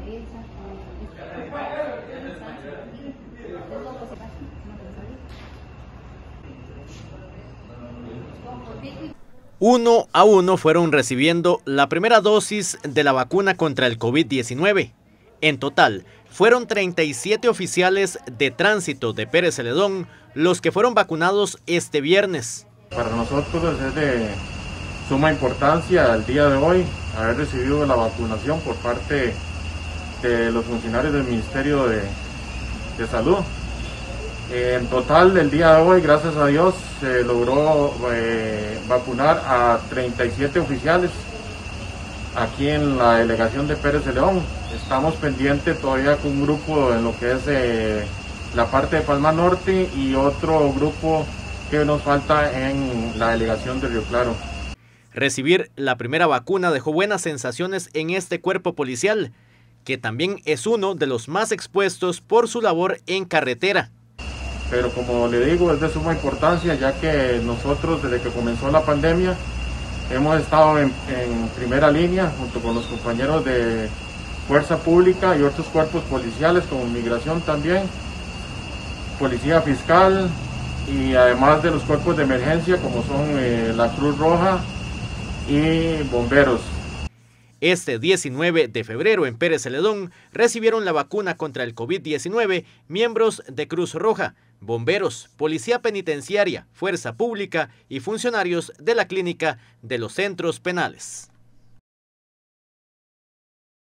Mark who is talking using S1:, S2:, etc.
S1: Uno a uno fueron recibiendo la primera dosis de la vacuna contra el COVID-19. En total, fueron 37 oficiales de tránsito de Pérez Celedón los que fueron vacunados este viernes.
S2: Para nosotros es de suma importancia el día de hoy haber recibido la vacunación por parte de los funcionarios del Ministerio de Salud. En total, el día de hoy, gracias a Dios, se logró vacunar a 37 oficiales aquí en la delegación de Pérez Celedón. Estamos pendientes todavía con un grupo en lo que es la parte de Palma Norte y otro grupo que nos falta en la delegación de Río Claro.
S1: Recibir la primera vacuna dejó buenas sensaciones en este cuerpo policial, que también es uno de los más expuestos por su labor en carretera.
S2: Pero como le digo, es de suma importancia, ya que nosotros desde que comenzó la pandemia hemos estado en primera línea junto con los compañeros de Fuerza Pública y otros cuerpos policiales como Migración también, Policía Fiscal y además de los cuerpos de emergencia como son la Cruz Roja y bomberos.
S1: Este 19 de febrero en Pérez Celedón recibieron la vacuna contra el COVID-19 miembros de Cruz Roja, bomberos, policía penitenciaria, fuerza pública y funcionarios de la clínica de los centros penales.